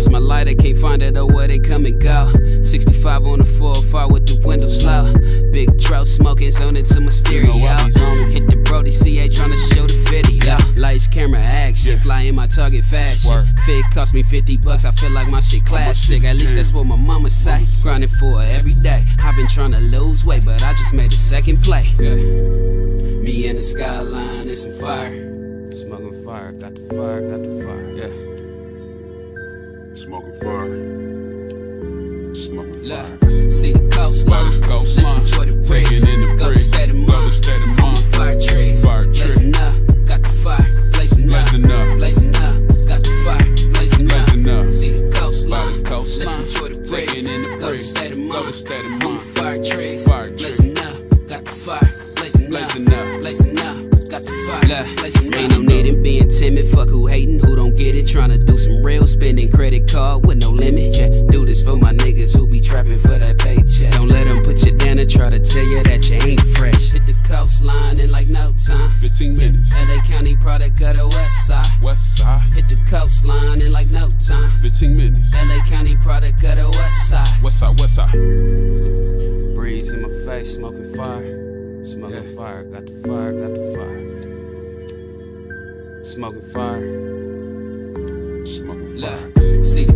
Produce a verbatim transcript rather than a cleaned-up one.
Lost my lighter, can't find it, oh where they come and go. Sixty-five on the four oh five with the windows low. Big trout smoking, zone into my stereo. Hit the Brody C A tryna show the video. Lights, camera, action, fly in my target fashion. Fit cost me fifty bucks, I feel like my shit classic. At least that's what my mama say. Grinding for her every day. I've been tryna lose weight, but I just made a second play. Yeah. Me and the skyline, it's some fire. Smoking fire, got the fire, got the fire. Yeah. Smoking fire. Smoking fire. Look, see the coastline. Let's enjoy the breeze. Go to state of mind. On the fire trees. Blazing up, got the fire. Blazing up, blazing up, got the fire. Blazing up, see the coastline. Let's enjoy the breeze. Go to state of mind. On the fire trees. Blazing up, got the fire. Blazing up, blazing up, got the fire. Look, ain't no need in being timid. Fuck who hating, who don't get it. Tryna do some real spending, credit card with no limit. Yeah, do this for my niggas who be trapping for that paycheck. Don't let them put you down and try to tell you that you ain't fresh. Hit the coastline in like no time. fifteen minutes. L A County product of the west side. West side. Hit the coastline in like no time. fifteen minutes. L A County product of the west side. West side, west side. Breeze in my face, smoking fire. Smoking yeah. fire, got the fire, got the fire. Smoking fire. Smoking fire. Look, see